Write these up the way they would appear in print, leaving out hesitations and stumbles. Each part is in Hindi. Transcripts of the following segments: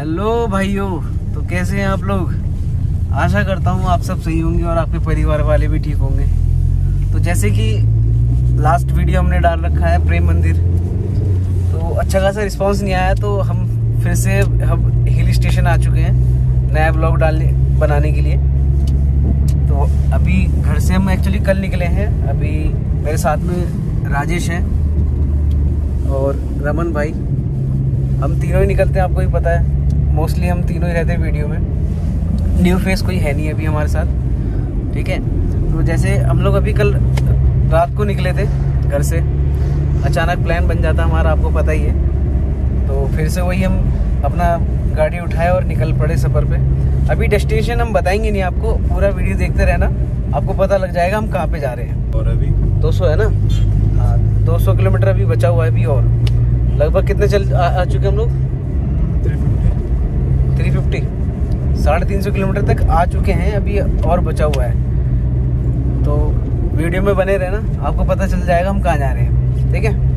हेलो भाइयों, तो कैसे हैं आप लोग। आशा करता हूँ आप सब सही होंगे और आपके परिवार वाले भी ठीक होंगे। तो जैसे कि लास्ट वीडियो हमने डाल रखा है प्रेम मंदिर, तो अच्छा खासा रिस्पांस नहीं आया, तो हम फिर से हम हिल स्टेशन आ चुके हैं नया ब्लॉग बनाने के लिए। तो अभी घर से हम एक्चुअली कल निकले हैं। अभी मेरे साथ में राजेश हैं और रमन भाई, हम तीनों ही निकलते हैं। आपको ही पता है, मोस्टली हम तीनों ही रहते हैं वीडियो में। न्यू फेस कोई है नहीं अभी हमारे साथ, ठीक है। तो जैसे हम लोग अभी कल रात को निकले थे घर से, अचानक प्लान बन जाता हमारा, आपको पता ही है। तो फिर से वही हम अपना गाड़ी उठाए और निकल पड़े सफ़र पे। अभी डेस्टिनेशन हम बताएंगे नहीं आपको, पूरा वीडियो देखते रहना, आपको पता लग जाएगा हम कहाँ पे जा रहे हैं। और अभी 200 है ना, हाँ 200 किलोमीटर अभी बचा हुआ है अभी। और लगभग कितने आ चुके हम लोग, 350 350 किलोमीटर तक आ चुके हैं अभी, और बचा हुआ है। तो वीडियो में बने रहना, आपको पता चल जाएगा हम कहाँ जा रहे हैं, ठीक है।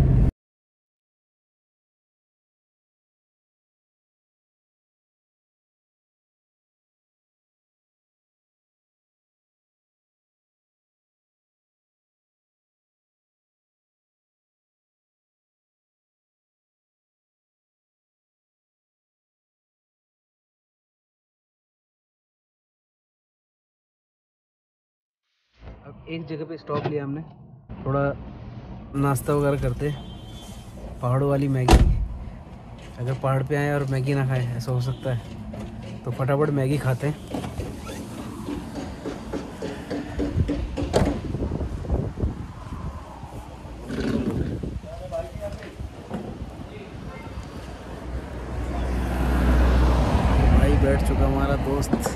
अब एक जगह पे स्टॉप लिया हमने, थोड़ा नाश्ता वगैरह करते, पहाड़ों वाली मैगी। अगर पहाड़ पे आए और मैगी ना खाए, ऐसा हो सकता है, तो फटाफट मैगी खाते हैं। भाई बैठ चुका हमारा दोस्त,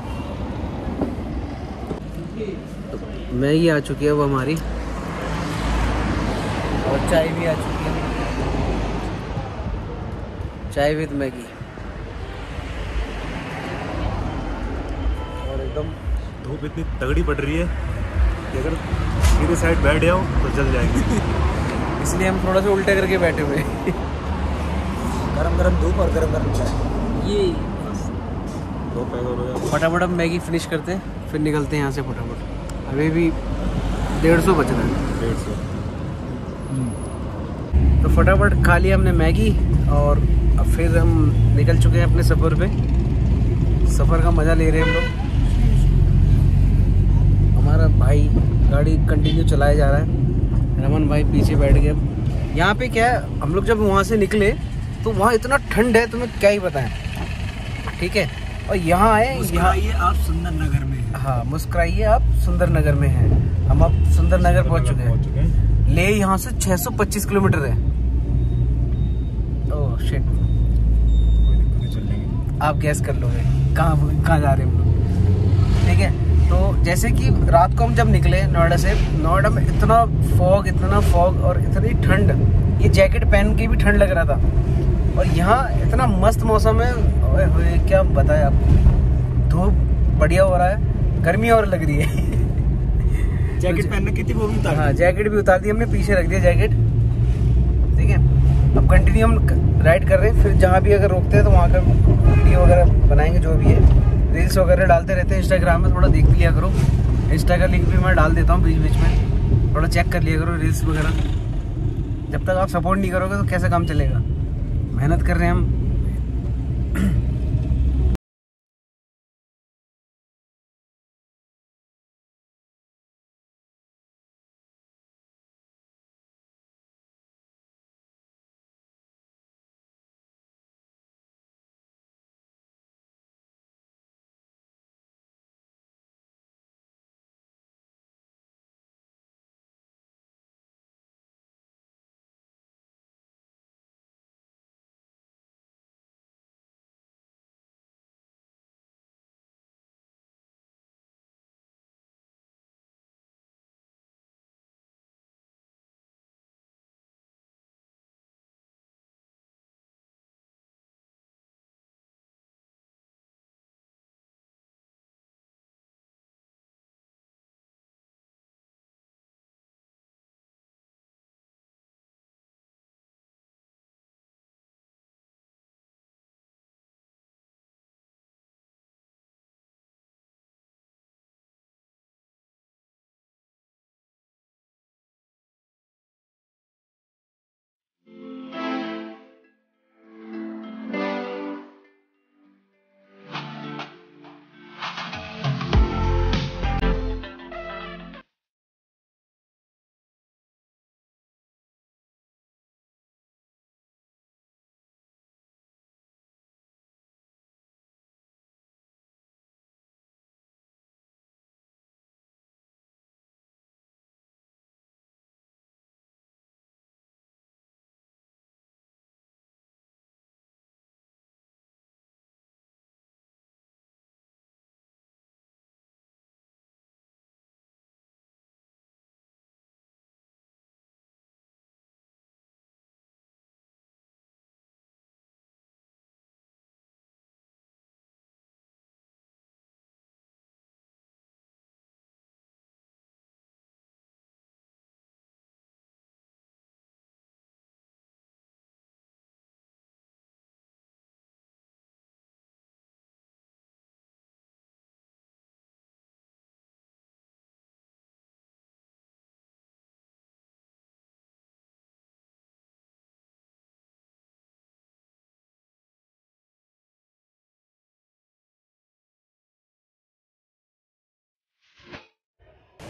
मैगी आ चुकी है वो हमारी, और चाय भी आ चुकी है, चाय विद मैगी। और एकदम धूप इतनी तगड़ी पड़ रही है कि अगर सीधे साइड बैठ जाओ तो जल जाएंगे। इसलिए हम थोड़ा सा उल्टे करके बैठे हुए हैं। गरम गरम धूप और गरम गरम चाय, ये दो पैक हो जाए। फटाफट हम मैगी फिनिश करते हैं, फिर निकलते हैं यहाँ से फटाफट। अभी भी 150 बच रहा है, 150। तो फटाफट खा लिया हमने मैगी, और अब फिर हम निकल चुके हैं अपने सफ़र पे। सफ़र का मज़ा ले रहे हैं हम लोग। हमारा भाई गाड़ी कंटिन्यू चलाया जा रहा है, रमन भाई पीछे बैठ गए। अब यहाँ पे क्या है, हम लोग जब वहाँ से निकले तो वहाँ इतना ठंड है, तुम्हें क्या ही बताएं, ठीक है। और यहाँ आए, यहाँ आप सुंदर नगर में, हाँ मुस्कुराइए, आप सुंदर नगर में हैं। हम अब सुंदर नगर पहुँच चुके हैं। ले यहाँ से 625 किलोमीटर है। ओह शिट, आप गैस कर लोगे कहाँ कहाँ जा रहे हैं हम लोग, ठीक है। तो जैसे कि रात को हम जब निकले नोएडा से, नोएडा में इतना फॉग और इतनी ठंड, ये जैकेट पहन के भी ठंड लग रहा था। और यहाँ इतना मस्त मौसम है, ओए होए क्या बताएं आपको। धूप बढ़िया हो रहा है, गर्मी और लग रही है। जैकेट पहनने की थी वो भी उतार दी। हाँ जैकेट भी उतार दी हमने, पीछे रख दिया जैकेट, ठीक है। अब कंटिन्यू हम राइड कर रहे हैं, फिर जहाँ भी अगर रोकते हैं तो वहाँ का वीडियो वगैरह बनाएंगे, जो भी है। रील्स वगैरह डालते रहते हैं इंस्टाग्राम में, थोड़ा देख लिया करो। इंस्टा का लिंक भी मैं डाल देता हूँ बीच बीच में, थोड़ा चेक कर लिया करो रील्स वगैरह। जब तक आप सपोर्ट नहीं करोगे तो कैसे काम चलेगा, मेहनत कर रहे हैं हम।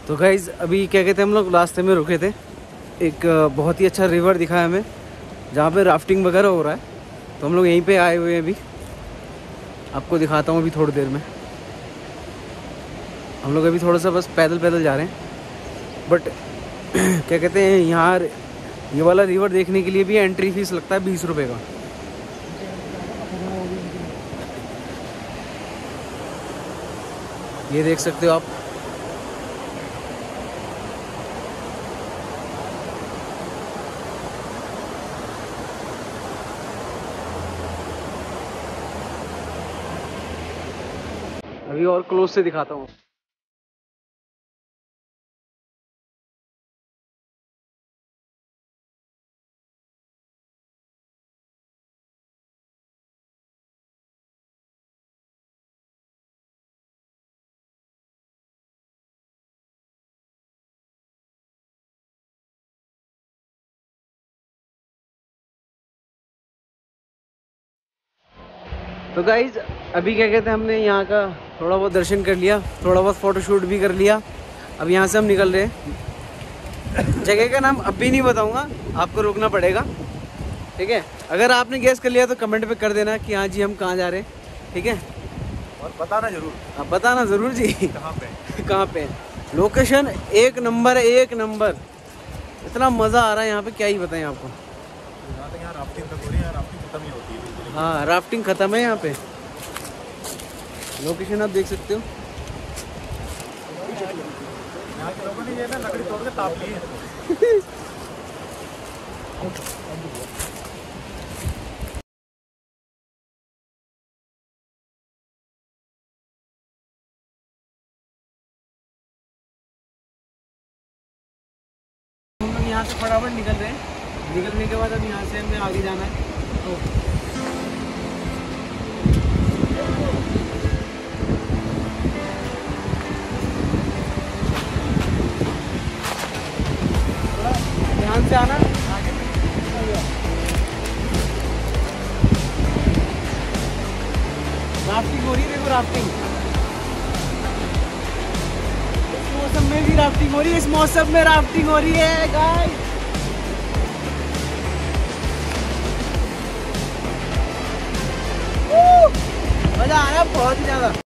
तो गाइज अभी क्या कहते हैं, हम लोग रास्ते में रुके थे, एक बहुत ही अच्छा रिवर दिखा है हमें जहाँ पे राफ्टिंग वगैरह हो रहा है। तो हम लोग यहीं पे आए हुए हैं, अभी आपको दिखाता हूँ। अभी थोड़ी देर में हम लोग अभी थोड़ा सा बस पैदल पैदल जा रहे हैं, बट क्या कहते हैं, यहाँ ये वाला रिवर देखने के लिए भी एंट्री फीस लगता है 20 रुपये का। ये देख सकते हो आप। अभी और क्लोज से दिखाता हूँ। तो गाइज अभी क्या कहते हैं, हमने यहाँ का थोड़ा बहुत दर्शन कर लिया, थोड़ा बहुत फोटोशूट भी कर लिया। अब यहाँ से हम निकल रहे हैं। जगह का नाम अब भी नहीं बताऊँगा, आपको रुकना पड़ेगा, ठीक है। अगर आपने गैस कर लिया तो कमेंट पे कर देना कि हाँ जी हम कहाँ जा रहे हैं, ठीक है। और बताना जरूर। आप बताना ज़रूर जी कहाँ पे कहाँ पे। लोकेशन एक नंबर है, एक नंबर। इतना मज़ा आ रहा है यहाँ पे, क्या ही बताएं आपको। यहाँ राफ्टिंग तो हो रही है, राफ्टिंग खत्म ही होती है। हाँ राफ्टिंग ख़त्म है यहाँ पे। लोकेशन आप देख सकते हो। यहाँ के लोगों ने ये ना लकड़ी तोड़ के ताप ली है। हम लोग यहाँ से फटाफट निकल रहे हैं। निकलने के बाद अब यहाँ से हमें आगे जाना है। तो ध्यान से आना। राफ्टिंग हो रही है, देखो राफ्टिंग। इस मौसम में भी राफ्टिंग हो रही है, इस मौसम में राफ्टिंग हो रही है गाइस। मजा आ रहा है बहुत ही ज्यादा।